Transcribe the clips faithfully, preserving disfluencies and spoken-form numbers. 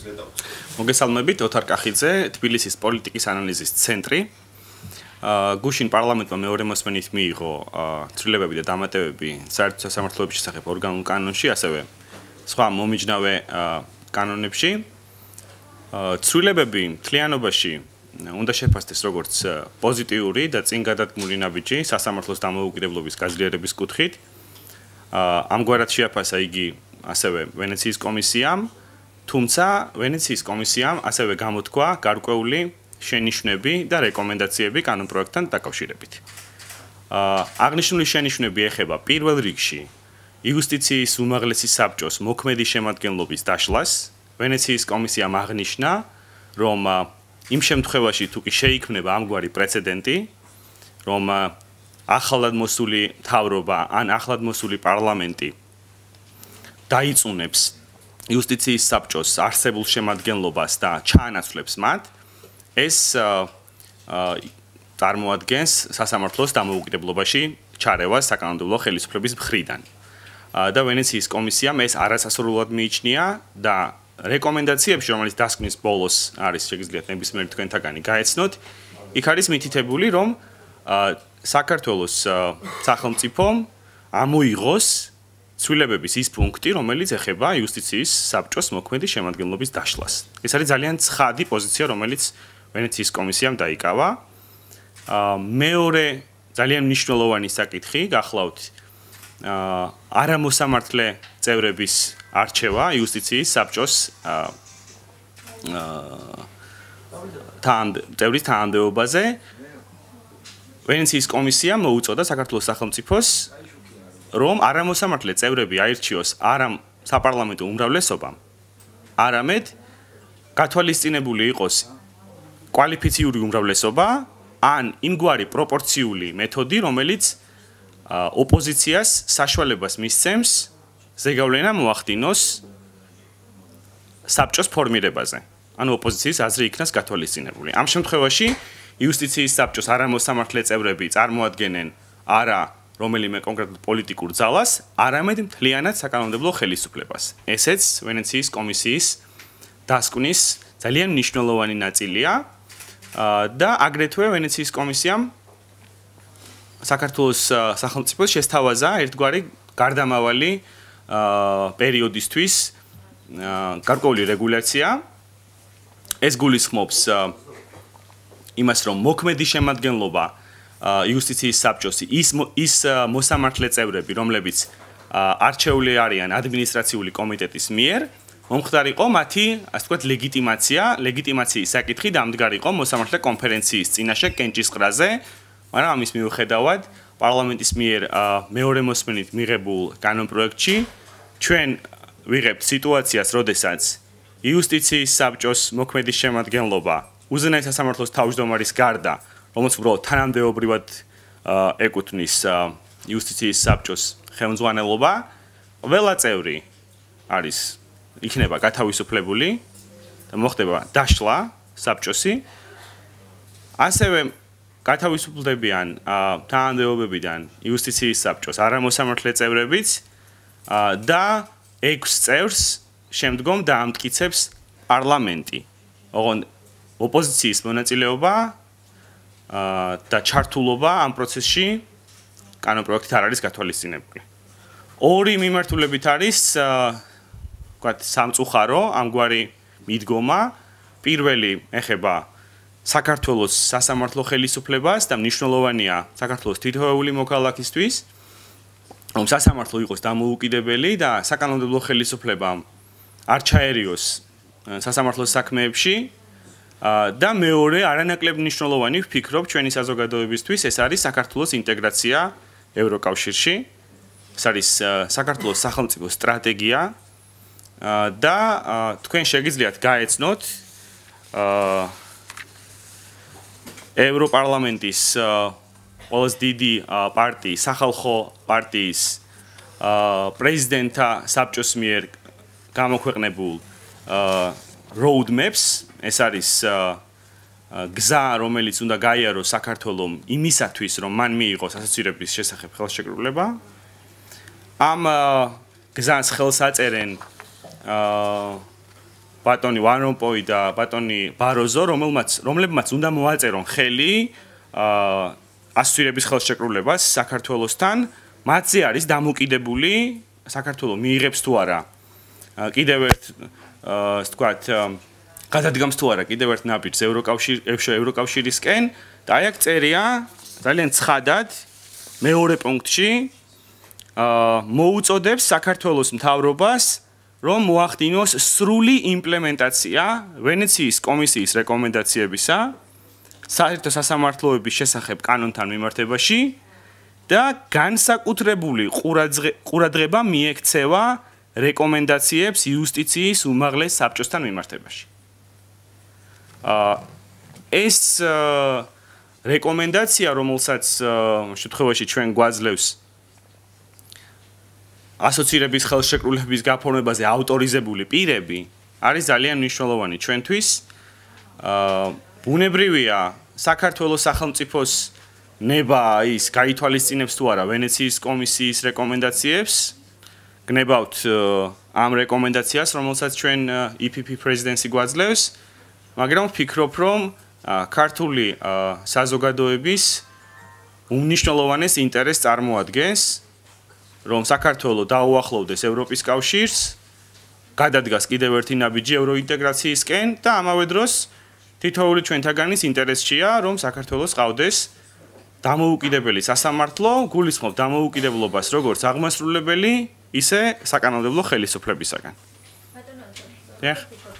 მოგესალმებით, ოთარ კახიძე, თბილისის პოლიტიკის ანალიზის ცენტრი. გუშინ პარლამენტმა მეორე მოსმენით მიიღო ცვლილებები და დამატებები საერთო სასამართლოების შესახებ ორგანულ კანონში, ასევე სხვა მომიჯნავე კანონებში. ცვლილებები მთლიანობაში უნდა შეფასდეს როგორც პოზიტიური და წინგადადგმული ნაბიჯი სასამართლოს დამოუკიდებლობის გაძლიერების კუთხით. ამგვარად შეაფასა იგი ასევე ვენეციის კომისიამ, თუმცა ვენეციის კომისიამ ასევე გამოთქვა გარკვეული შენიშვნები და რეკომენდაციები კანონპროექტთან დაკავშირებით. აღნიშნული შენიშვნები ეხება პირველ რიგში იუსტიციის უმაღლესი საბჭოს მოქმედი შემადგენლობის დაშლას. ვენეციის კომისიამ აღნიშნა, რომ იმ შემთხვევაში თუ კი შეიქმნება ამგვარი პრეცედენტი, რომ ახლად მოსული მთავრობა ან ახლად მოსული პარლამენტი დაიწუნებს იუსტიციის საბჭოს არსებულ შემადგენლობას და ჩაანაცვლებს მათ, ეს წარმოადგენს სასამართლოს დამოუკიდებლობაში ჩარევას საკანონმდებლო ხელისუფლების მხრიდან. და ვენეციის კომისიამ ეს არასასრულად მიიჩნია და რეკომენდაციებში, რომელიც დასკვნის ბოლოს არის შეგიძლიათ ნებისმიერი თქვენთაგანი გაეცნოთ, იქ არის მითითებული, რომ საქართველოს სახელმწიფომ ამოიღოს ცვლილებების ის პუნქტი, რომელიც ეხება იუსტიციის საბჭოს მოქმედი შემადგენლობის დაშლას. ეს არის ძალიან ცხადი პოზიცია, რომელიც ვენეციის კომისიამ დაიკავა. მეორე ძალიან მნიშვნელოვანი საკითხი გახლავთ არამოსამართლე წევრების არჩევა იუსტიციის საბჭოს წევრის თანამდებობაზე. ვენეციის კომისიამ მოუწოდა საქართველოს სახელმწიფოს, რომ არამოსამართლე წევრები აირჩიოს არა საპარლამენტო უმრავლესობამ, არამედ გათვალისწინებული იყოს კვალიფიციური უმრავლესობა ან იმგვარი პროპორციული მეთოდი, რომელიც ოპოზიციას საშუალებას მისცემს ზეგავლენა მოახდინოს საბჭოს ფორმირებაზე. ანუ ოპოზიციის აზრი იქნას გათვალისწინებული. ამ შემთხვევაში იუსტიციის საბჭოს არამოსამართლე წევრები წარმოადგენენ არა რომელიმე კონკრეტულ პოლიტიკურ ძალას, არამედ მთლიანად საკანონმდებლო ხელისუფლებას. ესეც ვენეციის კომისიის დასკვნის ძალიან მნიშვნელოვანი ნაწილია და აგრეთვე ვენეციის კომისიამ საქართველოს სახელმწიფოს შესთავაზა ერთგვარი გარდამავალი პერიოდისთვის გარკვეული რეგულაცია. ეს გულისხმობს იმას, რომ მოქმედი შემადგენლობა იუსტიციის საბჭოს ის ის მოსამართლე წევრები, რომლებიც არჩეული არიან ადმინისტრაციული კომიტეტის მიერ, მომხდარიყო მათი, ასე ვთქვათ, ლეგიტიმაცია, ლეგიტიმაციის საკითხი დამდგარიყო მოსამართლე კონფერენციის წინაშე კენჭისყრაზე, მაგრამ ამის მიუხედავად პარლამენტის მიერ მეორე მოსმენით მიღებულ კანონპროექტში ჩვენ ვიღებთ სიტუაციას, როდესაც იუსტიციის საბჭოს მოქმედი შემადგენლობა უზენაეს სასამართლოს თავმჯდომარის გარდა, რომელიც უბრალოდ თანამდებობრივად ეკუთვნის იუსტიციის საბჭოს ხელმძღვანელობა, ყველა წევრი არის იქნება გათავისუფლებული და მოხდება დაშლა საბჭოსი. ასევე გათავისუფლდებიან თანამდებობებიდან იუსტიციის საბჭოს არამოსამართლე წევრებიც და ექვს წევრს შემდგომ დაამტკიცებს პარლამენტი. ოღონდ ოპოზიციის მონაწილეობა და ჩართულობა ამ პროცესში კანონპროექტით არ არის გათვალისწინებული. ორი მიმართულებით არის ვთქვათ სამწუხარო ამგვარი მიდგომა. პირველი ეხება საქართველოს სასამართლო ხელისუფლებას და მნიშვნელოვანია საქართველოს თითოეული მოქალაქისთვის, რომ სასამართლო იყოს დამოუკიდებელი და საკანონმდებლო ხელისუფლებამ არ ჩაერიოს სასამართლოს საქმეებში. და მეორე არანაკლებ მნიშვნელოვანი ვფიქრობ ჩვენი საზოგადოებისთვის ეს არის საქართველოს ინტეგრაცია ევროკავშირში. ეს არის საქართველოს სახელმწიფო სტრატეგია და თქვენ შეგიძლიათ გაეცნოთ ევროპარლამენტის ყველაზე დიდი პარტიის, სახალხო პარტიის პრეზიდენტთა საბჭოს მიერ გამოქვეყნებულ road maps. ეს არის გზა, რომელიც უნდა გაიაროს საქართველომ იმისათვის, რომ მან მიიღოს ასოცირების შესახებ ხელშეკრულება. ამ გზას ხელს აწერენ ბატონი ვან რომპოი და ბატონი ბაროზო, რომელმაც რომლებმაც უნდა მოაწერონ ხელი ასოცირების ხელშეკრულებას საქართველოსთან, მათზე არის დამოკიდებული საქართველოს მიიღებს თუ არა კიდევ ერთ ასე ვთქვათ გადადგამს თუ არა კიდევ ერთ ნაბიჯს ევროკავშირ ევროკავშირისკენ და აი აქ წერია ძალიან ცხადად მეორე პუნქტში მოუწოდებს საქართველოს მთავრობას რომ მოახდინოს სრული იმპლემენტაცია ვენეციის კომისიის რეკომენდაციებისა საერთო სასამართლოების შესახებ კანონთან მიმართებაში და განსაკუთრებული ყურადღება მიექცევა რეკომენდაციებს იუსტიციის უმაღლეს საბჭოსთან მიმართებაში. ეს რეკომენდაცია, რომელსაც შემთხვევაში ჩვენ გვაძლევს ასოცირების ხელშეკრულების გაფორმებაზე ავტორიზებული პირები, არის ძალიან მნიშვნელოვანი ჩვენთვის. ბუნებრივია, საქართველოს სახელმწიფოს ნება ის გაითვალისწინებს თუ არა ვენეციის კომისიის რეკომენდაციებს. გნებავთ ამ რეკომენდაციას, რომელსაც ჩვენ ი პი პი პრეზიდენტი გვაძლევს, მაგრამ ვფიქრობ, რომ ქართული საზოგადოების უმნიშვნელოვანეს ინტერესს წარმოადგენს, რომ საქართველო დაუახლოვდეს ევროპის კავშირს, გადადგას კიდევ ერთი ნაბიჯი ევროინტეგრაციისკენ და ამავე დროს თითოეული ჩვენთაგანის ინტერესშია, რომ საქართველოს ყავდეს დამოუკიდებელი სასამართლო, გულისხმობ დამოუკიდებლობას როგორც აღმასრულებელი, ისე საკანონმდებლო ხელისუფლებისაგან. დიახ.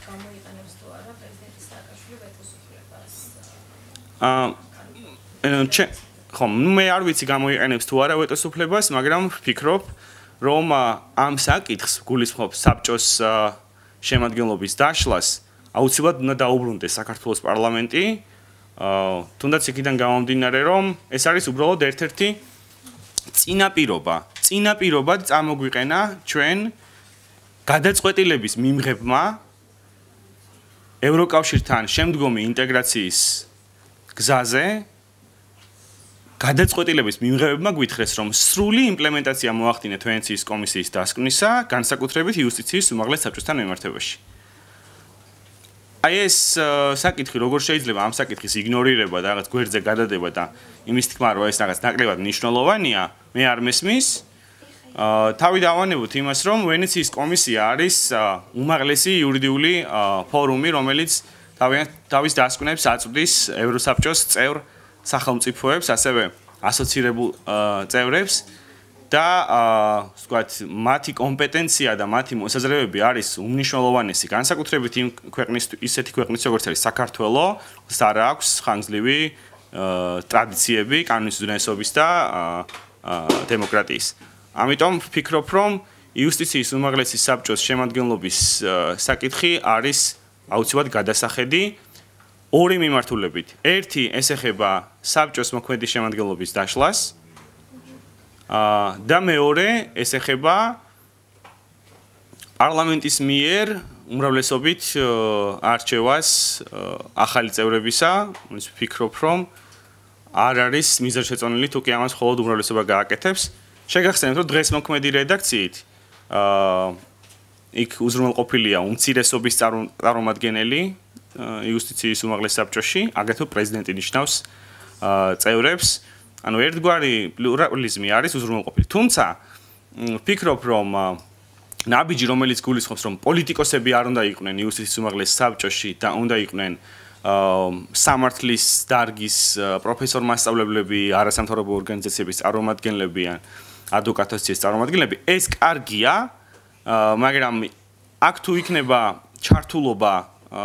აა ხომ, მე არ ვიცი გამოიყენებს თუ არა ვეტოს უფლებას, მაგრამ ვფიქრობ, რომ ამ საკითხს გულისხმობ საბჭოს შემადგენლობის დაშლას აუცილებლად უნდა დაუბრუნდეს საქართველოს პარლამენტი. თუნდაც იქიდან გამომდინარე, რომ ეს არის უბრალოდ ერთ-ერთი წინაპირობა. წინაპირობად წამოგვიყენა ჩვენ გადაწყვეტილების მიმღებმა ევროკავშირთან შემდგომი ინტეგრაციის გზაზე გადაწყვეტილების მიმღებებმა გვითხრეს, რომ სრული იმპლემენტაცია მოახდინეთ ვენეციის კომისიის დასკვნისა, განსაკუთრებით იუსტიციის უმაღლეს საბჭოსთან მიმართებაში. აი ეს საკითხი როგორ შეიძლება ამ საკითხის იგნორირება და რაღაც გვერდზე გადადება და იმის თქმა რომ ეს რაღაც ნაკლებად მნიშვნელოვანია, მე არ მესმის. თავი დავანებოთ იმას, რომ ვენეციის კომისია არის უმაღლესი იურიდიული ფორუმი, რომელიც თავის დასკვნებს აწვდის ევროსაბჭოს წევრ სახელმწიფოებს, ასევე ასოცირებულ წევრებს და ვთქვათ, მათი კომპეტენცია და მათი მოსაზრებები არის უმნიშვნელოვანესი, განსაკუთრებით იმ ქვეყნის ისეთი ქვეყნის როგორც არის საქართველო, სარა აქვს ხანგრძლივი ტრადიციები, კანონის უზრუნველყოფის და დემოკრატიის. ამიტომ ვფიქრობ, რომ იუსტიციის უმაღლესი საბჭოს შემადგენლობის საკითხი არის აუცილებლად გადასახედი ორი მიმართულებით. ერთი ეს ეხება საბჭოს მოქმედი შემადგენლობის დაშლას და მეორე ეს ეხება პარლამენტის მიერ უმრავლესობით არჩევას ახალი წევრებისა, ის ვფიქრობ, რომ არ არის მიზანშეწონილი თუ კი ამას მხოლოდ უმრავლესობა გააკეთებს. შეგახსენებთ, რომ დღეს მოქმედი რედაქციით იქ უზრუნველყოფილია უმცირესობის წარმომადგენელი იუსტიციის უმაღლეს საბჭოში, აგრეთვე პრეზიდენტი ნიშნავს წევრებს. ანუ ერთგვარი პლურალიზმი არის უზრუნველყოფილი. თუმცა ვფიქრობ, რომ ნაბიჯი, რომელიც გულისხმობს, რომ პოლიტიკოსები არ უნდა იყვნენ იუსტიციის უმაღლეს საბჭოში და უნდა იყვნენ სამართლის დარგის პროფესორ-მასწავლებლები, არასამთავრობო ორგანიზაციების წარმომადგენლები ან ადვოკატოსიის წარმომადგენლები, ეს კარგია, მაგრამ აქ თუ იქნება ჩართულობა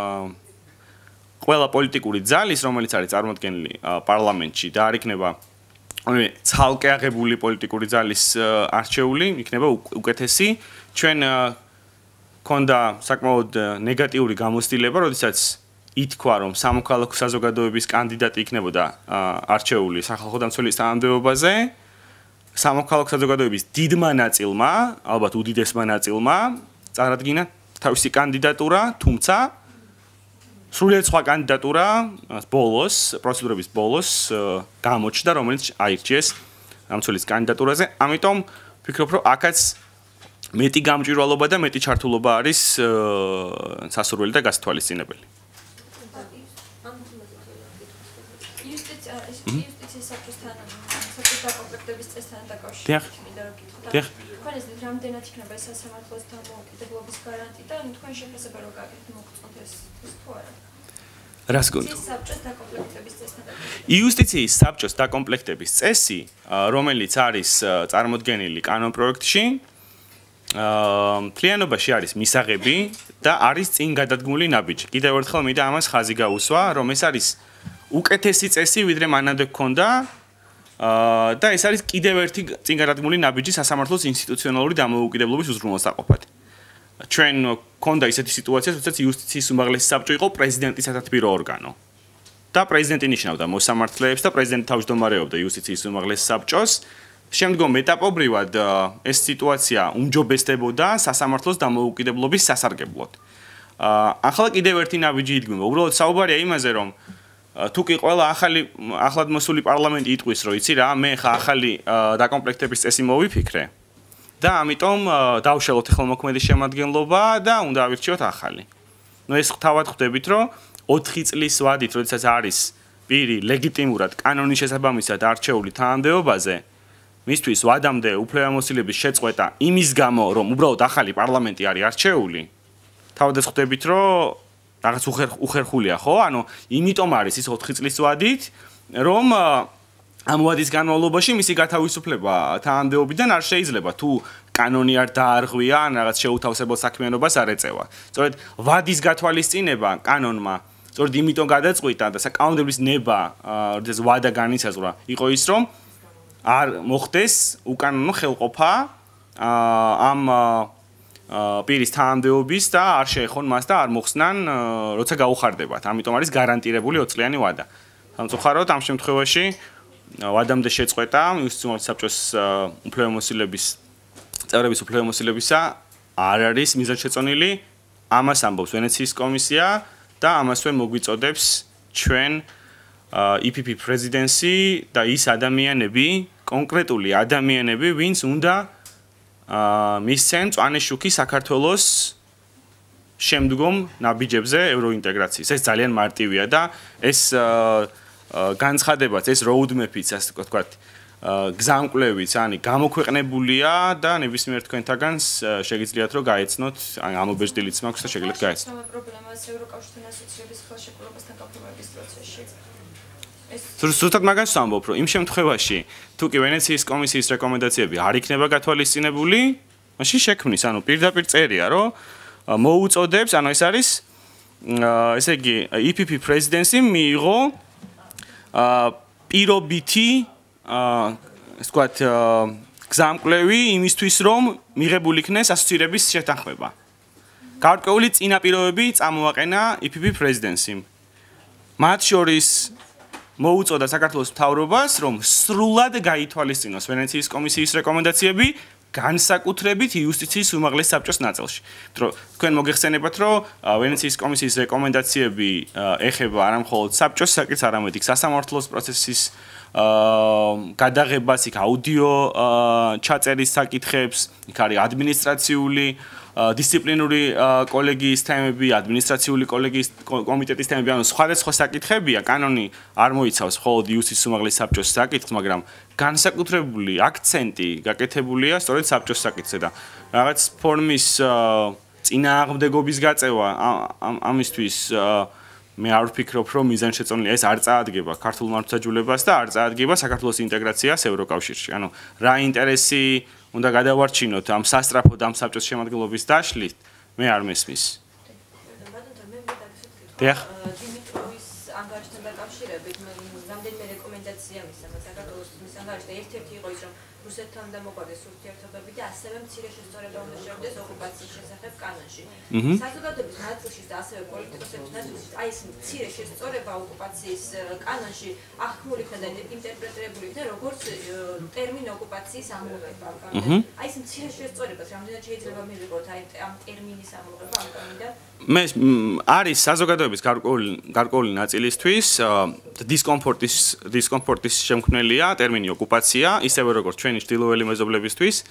ყველა პოლიტიკური ძალის, რომელიც არის წარმოქმნილი პარლამენტში და არ იქნება ცალკე აღებული პოლიტიკური ძალის არჩეული, იქნება უკეთესი. ჩვენ ქონდა საკმაოდ ნეგატიური გამოცდილება, როდესაც ითქვა, რომ სამოქალაქო საზოგადოების კანდიდატი იქნებოდა არჩეული სახალხო დამცველის თანამდებობაზე. სამოქალაქო საზოგადოების დიდმა ნაწილმა, ალბათ უდიდესმა ნაწილმა, წარადგინა თავისი კანდიდატურა, თუმცა სრულიად სხვა კანდიდატურა ბოლოს, პროცედურების ბოლოს გამოჩნდა, რომელიც აირჩიეს დამცველის კანდიდატურაზე. ამიტომ ვფიქრობ, რომ აქაც მეტი გამჭვირვალობა და მეტი ჩართულობა არის სასურველი და გასათვალისწინებელი. იუსტიციის საბჭოსთან საბჭოს დაკომპლექტების წესთან დაკავშირებით მინდა რომ გითხრათ. თქვენ ეს რამდენად იქნება ეს სასამართლოს დამოუკიდებლობის გარანტი და თქვენ შეფასება რო გაგეთ მოგწონთ ეს თუ არა? რას გონდა? საბჭოს დაკომპლექტების წესთან დაკავშირებით. იუსტიციის საბჭოს დაკომპლექტების წესი, რომელიც არის წარმოდგენილი კანონპროექტში, მთლიანობაში არის მისაღები და არის წინ გადადგმული ნაბიჯი. კიდევ ერთხელ მინდა ამას ხაზი გაუსვა, რომ ეს არის უკეთესი წესი, ვიდრე მანამდე გქონდა და ეს არის კიდევ ერთი წინ გადადგმული ნაბიჯი სასამართლოს ინსტიტუციონალური დამოუკიდებლობის უზრუნველსაყოფად. ჩვენ გქონდა ისეთი სიტუაცია, როდესაც იუსტიციის უმაღლესი საბჭო იყო პრეზიდენტის სათათბირო ორგანო. და პრეზიდენტი ნიშნავდა მოსამართლეებს და პრეზიდენტი თავმჯდომარეობდა იუსტიციის უმაღლეს საბჭოს. შემდგომ ეტაპობრივად ეს სიტუაცია უმჯობესდებოდა სასამართლოს დამოუკიდებლობის სასარგებლოდ. ახლა კიდევ ერთი ნაბიჯი იდგმება. უბრალოდ საუბარია იმაზე, რომ თუ კი ყველა ახალი ახლად მოსული პარლამენტი იტყვის, რომ იცი რა, მე ხა ახალი დაკომპლექტების წესი მოვიფიქრე და ამიტომ დავშალოთ ხელმოქმედის შემადგენლობა და უნდა ავირჩიოთ ახალი. ნუ ეს თავად ხვდებით, რომ ოთხი წლის ვადით, როდესაც არის პირი ლეგიტიმურად კანონის შესაბამისად არჩეული თანამდებობაზე, მისთვის ვადამდე უფლებამოსილების შეწყვეტა იმის გამო, რომ უბრალოდ ახალი პარლამენტი არის არჩეული, თავადაც ხვდებით, რომ რაღაც უხერხულია, ხო? ანუ იმიტომ არის ის ოთხი წლის ვადით, რომ ამ ვადის განმავლობაში მისი გათავისუფლება თანამდებობიდან არ შეიძლება, თუ კანონი არ დაარღვია, ან რაღაც შეუთავსებელ საქმიანობას არ ეწევა. სწორედ ვადის გათვალისწინება კანონმა, სწორედ იმიტომ გადაწყვიტა და საკანონმდებლობის ნება, როდესაც ვადა განისაზღვრა, იყო ის, რომ არ მოხდეს უკანონო ხელყოფა ამ პირის თანამდებობის და არ შეეხონ მას და არ მოხსნან, როცა გაუხარდებათ. ამიტომ არის გარანტირებული ოც წლიანი ვადა. სამწუხაროდ ამ შემთხვევაში ვადამდე შეწყვეტა იუსტიციის საბჭოს უფლებამოსილების წევრების უფლებამოსილებისა არ არის მიზანშეწონილი. ამას ამბობს ვენეციის კომისია და ამასვე მოგვიწოდებს ჩვენ ი პი პი პრეზიდენცი და ის ადამიანები, კონკრეტული ადამიანები, ვინც უნდა მისცენ მწვანე შუქი საქართველოს შემდგომ ნაბიჯებზე ევროინტეგრაციის. ეს ძალიან მარტივია და ეს განცხადებაც, ეს roadmap-იც, ასე ვთქვათ, გზამკვლევიც, ანუ გამოქვეყნებულია და ნებისმიერ თქვენთაგან შეგიძლიათ რომ გაეცნოთ, ან ამობეჭდილიც მაქვს და შეგიძლიათ გაეცნოთ. ეს პრობლემას ევროკავშირთან ასოცირების ხელშეკრულებასთან გაფორმების პროცესში. ზუსტად მაგას ვამბობ, რომ იმ შემთხვევაში, თუ კი ვენეციის კომისიის რეკომენდაციები არ იქნება გათვალისწინებული, მაშინ შექმნის, ანუ პირდაპირ წერია, რომ მოუწოდებს, ანუ ეს არის ესე იგი ი პი პი პრეზიდენცი მიიღო პირობითი ასე ვთქვათ გზამკვლევი იმისთვის, რომ მიღებული იქნეს ასოცირების შეთანხმება. გარკვეული წინაპირობები წამოაყენა ი პი პი პრეზიდენციმ. მათ შორის მოუწოდა საქართველოს მთავრობას, რომ სრულად გაითვალისწინოს ვენეციის კომისიის რეკომენდაციები, განსაკუთრებით იუსტიციის უმაღლეს საბჭოს ნაწილში. თქვენ მოგეხსენებათ, რომ ვენეციის კომისიის რეკომენდაციები ეხება არა მხოლოდ საბჭოს საკითხს, არამედ იქ სასამართლოს პროცესის გადაღებას, იქ აუდიო ჩაწერის საკითხებს, იქ არის ადმინისტრაციული დისციპლინური კოლეგიის თემები, ადმინისტრაციული კოლეგიის კომიტეტის თემები, ანუ სხვადასხვა საკითხებია. კანონი არ მოიცავს მხოლოდ იუსტიციის უმაღლეს საბჭოს საკითხს, მაგრამ განსაკუთრებული აქცენტი გაკეთებულია სწორედ საბჭოს საკითხზე და რაღაც ფორმის წინააღმდეგობის გაწევა ამისთვის მე არ ვფიქრობ, რომ მიზანშეწონილია, ეს არ წაადგება ქართულ მართლმსაჯულებას და არ წაადგება საქართველოს ინტეგრაციას ევროკავშირში. ანუ რა ინტერესი უნდა გადავარჩინოთ ამ სასტრაფოდ ამ საბჭოს შემადგენლობის დაშლით, მე არ მესმის. დიახ. დიმიტროვის ანგარიშთან დაკავშირებით რამდენიმე რეკომენდაცია მისცა საქართველოს მის ანგარიშში და ერთ-ერთი იყო ის, რომ რუსეთთან დამოუკიდეს ურთიერთობები და ასევე მცირე შესწორება უნდა შევიდეს ოკუპაციის შესახებ კანონში. საზოგადოების ნაწილში და ასევე პოლიტიკოსების ნაწილში აი ეს მცირე შესწორება ოკუპაციის კანონში აღქმული იქნა და ინტერპრეტირებული იქნა როგორც ტერმინ ოკუპაციის ამოღება. აი ეს მცირე შესწორებას რამდენად შეიძლება მივიღოთ აი ამ ტერმინის ამოღება ამ კანონიდან? მე არის საზოგადოების გარკვეული გარკვეული ნაწილისთვის დისკომფორტის დისკომფორტის შემქმნელია ტერმინი ოკუპაცია, ისევე როგორც ჩვენი ჩრდილოელი მეზობლებისთვის,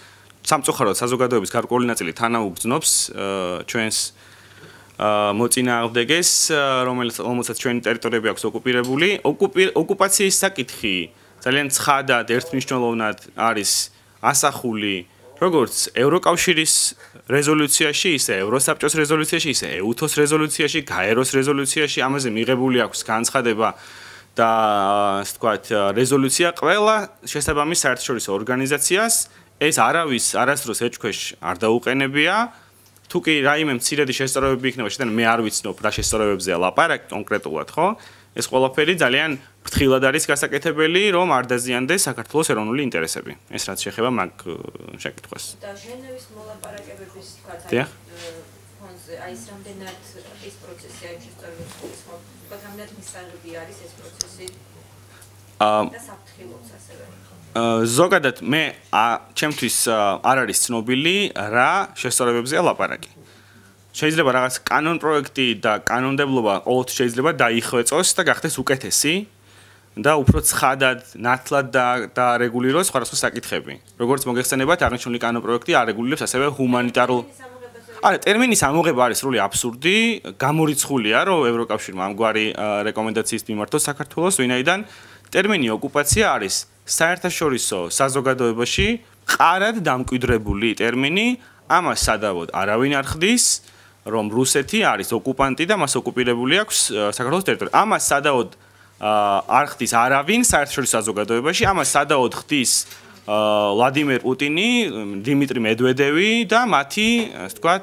სამწუხაროდ საზოგადოების გარკვეული ნაწილი თანაუგრძნობს ჩვენს მოწინააღმდეგეს, რომელსაც ჩვენი ტერიტორიები აქვს ოკუპირებული. ოკუპაციის საკითხი ძალიან ცხადად ერთმნიშვნელოვნად არის ასახული როგორც ევროკავშირის რეზოლუციაში, ისე ევროსაბჭოს რეზოლუციაში, ისე ეუთოს რეზოლუციაში, გაეროს რეზოლუციაში, ამაზე მიღებული აქვს განცხადება და ასე ვთქვათ, რეზოლუცია ყველა შესაბამის საერთაშორისო ორგანიზაციას. ეს არავის არასდროს ეჭქვეშ არ დაუყენებია. თუ კი რაიმე მცირედი შესწორებები იქნება, შეთან მე არ ვიცნობ რა შესწორებებზეა ლაპარაკი კონკრეტულად, ხო? ეს ყველაფერი ძალიან ფრთხილად არის გასაკეთებელი, რომ არ დაზიანდეს საქართველოს ερოვნული ინტერესები. ეს რაც შეეხება მაგ შეკითხვას. და ჟენევის მოლაპარაკებების თქვათ, ფონზე აი ეს რამდენად ის პროცესი აი შესწორებების ხო? თქვათ რამდენად მისაღები არის ეს პროცესი? აა და საფრთხილოც ასევე. ზოგადად მე ჩემთვის არ არის ცნობილი რა შესწორებებზეა ლაპარაკი. შეიძლება რაღაც კანონ პროექტი და კანონმდებლობა ყოველთვის შეიძლება დაიხვეწოს და გახდეს უკეთესი და უფრო ცხადად, ნათლად და რეგულიროს სხვადასხვა საკითხები. როგორც მოგეხსენებათ, აღნიშნული კანონ პროექტი არეგულირებს ასევე ჰუმანიტარულ არა, ტერმინის ამოღება არის სრული აბსურდი, გამორიცხულია, რომ ევროკავშირმა ამგვარი რეკომენდაციის მიმართოს საქართველოს, ვინაიდან ტერმინი ოკუპაცია არის საერთაშორისო საზოგადოებაში ყარად დამკვიდრებული ტერმინი, ამას სადავოდ არავინ არ ხდის, რომ რუსეთი არის ოკუპანტი და მას ოკუპირებული აქვს საქართველოს ტერიტორია. ამას სადავოდ არ ხდის არავინ საერთაშორისო საზოგადოებაში, ამას სადავოდ ხდის ვლადიმერ პუტინი, დიმიტრი მედვედევი და მათი, ასე ვთქვათ,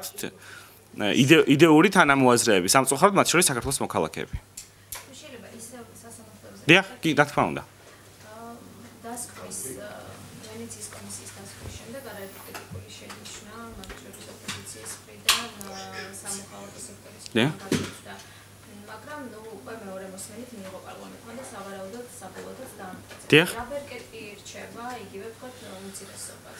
იდეური თანამოაზრეები, სამწუხაროდ მათ შორის საქართველოს მოქალაქეები. შეიძლება ისევ სასამართლოზე. დიახ, კი, რა თქმა უნდა. დასკვნის ვენეციის კომისიის დასკვნის შემდეგ არაერთი კრიტიკული შენიშვნა მათ შორის ოპოზიციის მხრიდან სამოქალაქო სექტორის მხრიდან, მაგრამ ნუ უკვე მეორე მოსმენით მიიღო პარლამენტმა და სავარაუდოდ საბოლოოდ დაამტკიცა. დიახ. რა ვერკეტი რჩება იგივე ვთქვათ უმცირესობას.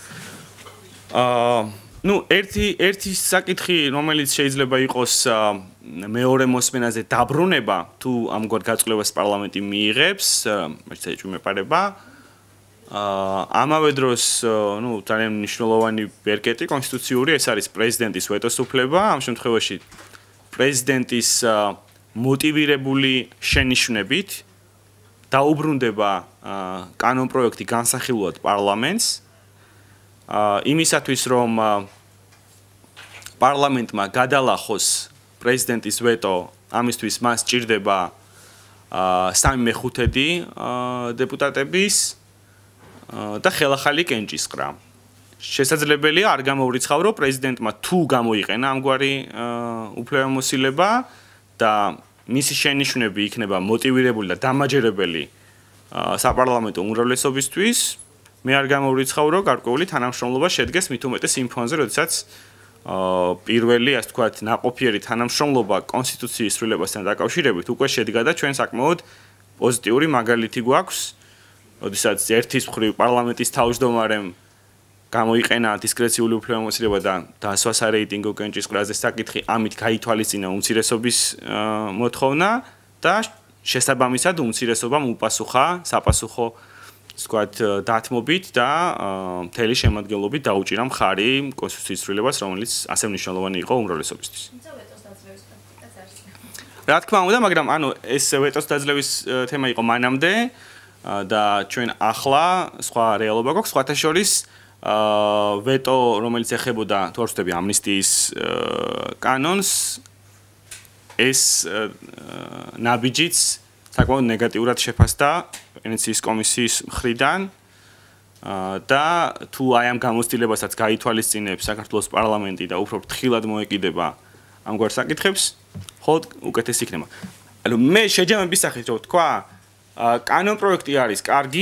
აა ნუ ერთი ერთი საკითხი, რომელიც შეიძლება იყოს მეორე მოსმენაზე დაბრუნება, თუ ამგვარ გაწყვეტილებას პარლამენტი მიიღებს, მეც ეჭვმეპარება. აა ამავე დროს, ნუ ძალიან მნიშვნელოვანი ვერკეტი კონსტიტუციური, ეს არის პრეზიდენტის ვეტოს უფლება, ამ შემთხვევაში პრეზიდენტის მოტივირებული შენიშვნებით დაუბრუნდება კანონპროექტი განსახილულად პარლამენტს. აა იმისათვის რომ პარლამენტმა გადალახოს პრეზიდენტის ვეტო, ამისთვის მას სჭირდება აა სამი მეხუთედი დეპუტატების და ხელახალი კენჭისყრა. შესაძლებელია არ გამოვრიცხავ, რომ პრეზიდენტმა თუ გამოიყენა ამგვარი უფლებამოსილება და მისი შენიშვნები იქნება მოტივირებული და დამაჯერებელი საპარლამენტო უმრავლესობისთვის, მე არ გამოვრიცხავ, რომ გარკვეული თანამშრომლობა შედგეს მით უმეტეს იმ ფონზე, როდესაც პირველი, ასე ვთქვათ, ნაყოფიერი თანამშრომლობა კონსტიტუციის ცვლილებასთან დაკავშირებით უკვე შედგა და ჩვენ საკმაოდ პოზიტიური მაგალითი გვაქვს, როდესაც ერთის მხრივ პარლამენტის თავმჯდომარემ გამოიყენა დისკრეციული უფლებამოსილება და დაასვა სარეიტინგო კენჭისყრაზე საკითხი, ამით გაითვალისწინა უმცირესობის მოთხოვნა და შესაბამისად უმცირესობამ უპასუხა საპასუხო ვთქვათ, დათმობით და მთელი შემადგენლობით დაუჭირა მხარი კონსტიტუციის ცვლილებას, რომელიც ასე მნიშვნელოვანი იყო უმრავლესობისთვის. რა თქმა უნდა, მაგრამ ანუ ეს ვეტოს დაძლევის თემა იყო მანამდე და ჩვენ ახლა სხვა რეალობა გვაქვს, სხვათა შორის ვეტო, რომელიც ეხებოდა თუ არ ვცდები ამნისტიის კანონს, ეს ნაბიჯიც საკმაოდ ნეგატიურად შეფასდა ვენეციის კომისიის მხრიდან და თუ აი ამ გამოცდილებასაც გაითვალისწინებს საქართველოს პარლამენტი და უფრო ფრთხილად მოეკიდება ამგვარ საკითხებს, ხოლმე უკეთესი იქნება. ანუ მე შეჯამების სახით რო ვთქვა, კანონპროექტი არის კარგი,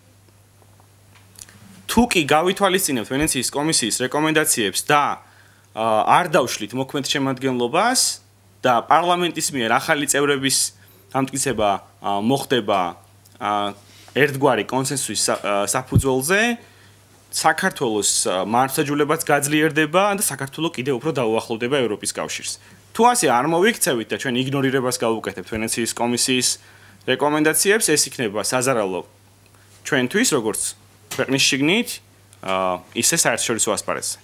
თუ კი გავითვალისწინებთ ვენეციის კომისიის რეკომენდაციებს და არ დავშლით მოქმედ შემადგენლობას და პარლამენტის მიერ ახალი წევრების ამტკიცება მოხდება ერთგვარი კონსენსუსის საფუძველზე, საქართველოს მართლმსაჯულებაც გაძლიერდება და საქართველო კიდევ უფრო დაუახლოვდება ევროპის კავშირს. თუ ასე არ მოვიქცევით და ჩვენ იგნორირებას გავუკეთებთ ვენეციის კომისიის რეკომენდაციებს, ეს იქნება საზარალო ჩვენთვის, როგორც ქვეყნის შიგნით, ისე საერთაშორისო ასპარეზზე.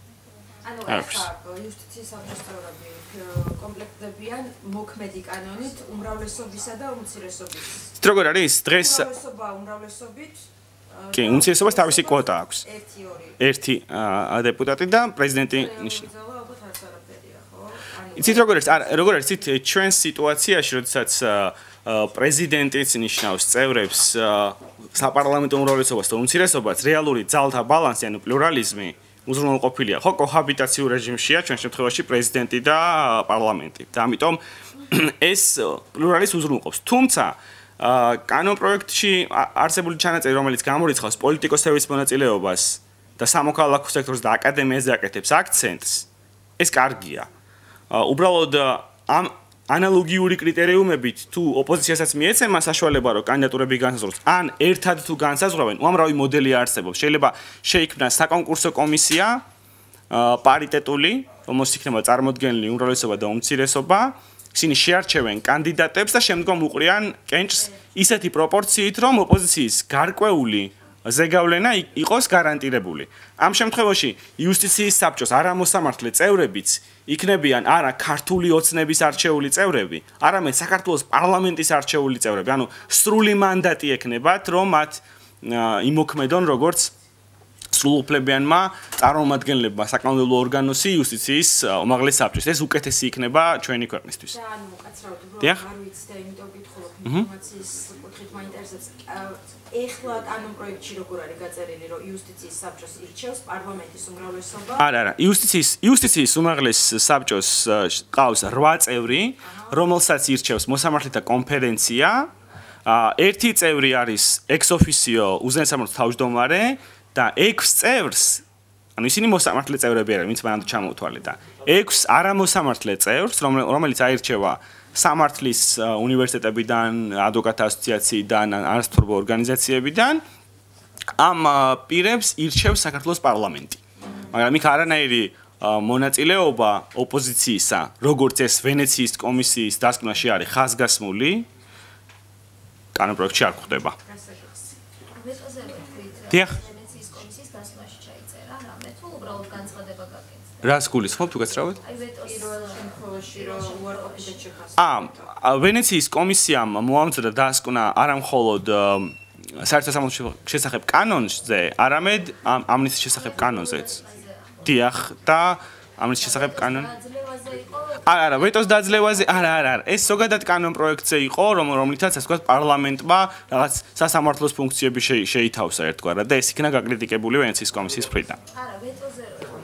ანუ ახლა იუსტიციის საბჭოს წევრები კომპლექტდებიან მოქმედი კანონით უმრავლესობისა და უმცირესობის. როგორ არის დღეს უმრავლესობა უმრავლესობით კი, უმცირესობას თავისი კვოტა აქვს. ერთი ორი. ერთი დეპუტატი და პრეზიდენტი ნიშნავს. ზავა ალბათ არც არაფერია, ხო? იცით როგორ არის? არა, როგორ არის იცით ჩვენ სიტუაციაში, როდესაც პრეზიდენტიც ნიშნავს წევრებს საპარლამენტო უმრავლესობას და უმცირესობას, რეალური ძალთა ბალანსი, ანუ პლურალიზმი უზრუნველყოფილია. ხო, კოჰაბიტაციურ რეჟიმშია ჩვენ შემთხვევაში პრეზიდენტი და პარლამენტი. და ამიტომ ეს პლურალიზმს უზრუნველყოფს. თუმცა კანონპროექტში არსებული ჩანაწერი, რომელიც გამორიცხავს პოლიტიკოსების მონაწილეობას და სამოქალაქო სექტორს და აკადემიაზე აკეთებს აქცენტს, ეს კარგია. უბრალოდ ამ ანალოგიური კრიტერიუმებით თუ ოპოზიციასაც მიეცემა საშუალება რომ კანდიდატურები განსაზღვროს, ან ერთად თუ განსაზღვრავენ, უამრავი მოდელი არსებობს. შეიძლება შეიქმნას საკონკურსო კომისია პარიტეტული, რომელშიც იქნება წარმოდგენილი უმრავლესობა და უმცირესობა. ისინი შეარჩევენ კანდიდატებს და შემდგომ უყრიან კენჭს ისეთი პროპორციით, რომ ოპოზიციის გარკვეული ზეგავლენა იყოს გარანტირებული. ამ შემთხვევაში იუსტიციის საბჭოს არამოსამართლე წევრებიც იქნებიან არა ქართული ოცნების არჩეული წევრები, არამედ საქართველოს პარლამენტის არჩეული წევრები. ანუ სრული მანდატი ექნებათ, რომ მათ იმოქმედონ როგორც სრულუფლებიანმა წარმომადგენლებმა საკანონმდებლო ორგანოსი იუსტიციის უმაღლეს საბჭოს. ეს უკეთესი იქნება ჩვენი ქვეყნისთვის. და ანუ უკაცრავად უბრალოდ არ ვიცი და იმიტომ ვკითხულობ ინფორმაციის კუთხით მაინტერესებს. ეხლა კანონპროექტში როგორ არის გაწერილი, რომ იუსტიციის საბჭოს ირჩევს პარლამენტის უმრავლესობა? არა, არა, იუსტიციის იუსტიციის უმაღლეს საბჭოს ყავს რვა წევრი, რომელსაც ირჩევს მოსამართლეთა კონფერენცია. ერთი წევრი არის ex-officio უზენესამართლოს თავმჯდომარე და ექვს წევრს, ანუ ისინი მოსამართლე წევრები არიან, ვინც მანამდე ჩამოთვალე და ექვს არამოსამართლე წევრს, რომელიც აირჩევა სამართლის უნივერსიტეტებიდან, ადვოკატთა ასოციაციიდან, არასწორებო ორგანიზაციებიდან, ამ პირებს ირჩევს საქართველოს პარლამენტი. მაგრამ იქ არანაირი მონაწილეობა ოპოზიციისა, როგორც ეს ვენეციის კომისიის დასკვნაში არის ხაზგასმული, კანონპროექტში არ გვხვდება. დიახ. რას გულისხმობ თუ გასწრავეთ? აი ვეტოს შემთხვევაში რომ უარყოფითად შეფასება. აა ვენეციის კომისიამ მოამზადა დასკვნა არა მხოლოდ საერთო სამართლის შესახებ კანონზე, არამედ ამნისტიის შესახებ კანონზეც. დიახ და ამნისტიის შესახებ კანონი. არა, არა, ვეტოს დაძლევაზე, არა, არა, არა. ეს ზოგადად კანონპროექტზე იყო, რომლითაც ასე ვთქვათ, პარლამენტმა რაღაც სასამართლოს ფუნქციები შეითავსა ერთგვარად და ეს იქნა გაკრიტიკებული ვენეციის კომისიის მხრიდან. არა, ვეტოზე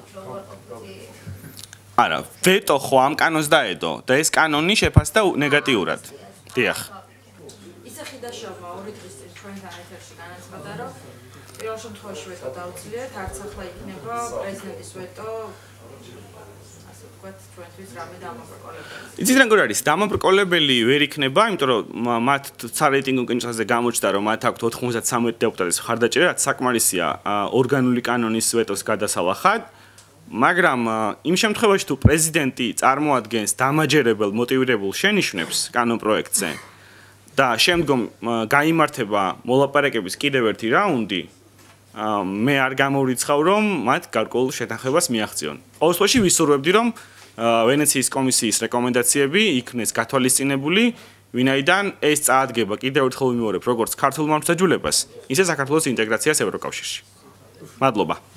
არა, ვეტო ხო ამ კანონს დაედო და ეს კანონი შეფასდა ნეგატიურად. დიახ. ისე ხიდაშოვა ორი დღის წინ ჩვენთან ეთერში განაცხადა, რომ პირველ შემთხვევაში ვეტო დაუძლიათ, არც ახლა იქნება პრეზიდენტის ვეტო, ასე ვთქვათ, ჩვენთვის რამე დამაბრკოლებელი. იცით როგორ არის? დამაბრკოლებელი ვერ იქნება, იმიტომ რომ მათ სარეიტინგო კენჭაზე გამოჩნდა, რომ მათ აქვთ ოთხმოცდათსამი დეპუტატის მხარდაჭერა, რაც საკმარისია ორგანული კანონის ვეტოს გადასალახად. მაგრამ იმ შემთხვევაში თუ პრეზიდენტი წარმოადგენს დამაჯერებელ მოტივირებულ შენიშვნებს კანონპროექტზე და შემდგომ გაიმართება მოლაპარაკების კიდევ ერთი რაუნდი, მე არ გამოვრიცხავ, რომ მათ გარკვეულ შეთანხმებას მიაღწიონ. ყოველ შემთხვევაში ვისურვებდი, რომ ვენეციის კომისიის რეკომენდაციები იქნეს გათვალისწინებული, ვინაიდან ეს წაადგება კიდევ ერთხელ ვიმეორებ, როგორც ქართულ მართლმსაჯულებას, ისე საქართველოს ინტეგრაციას ევროკავშირში. მადლობა.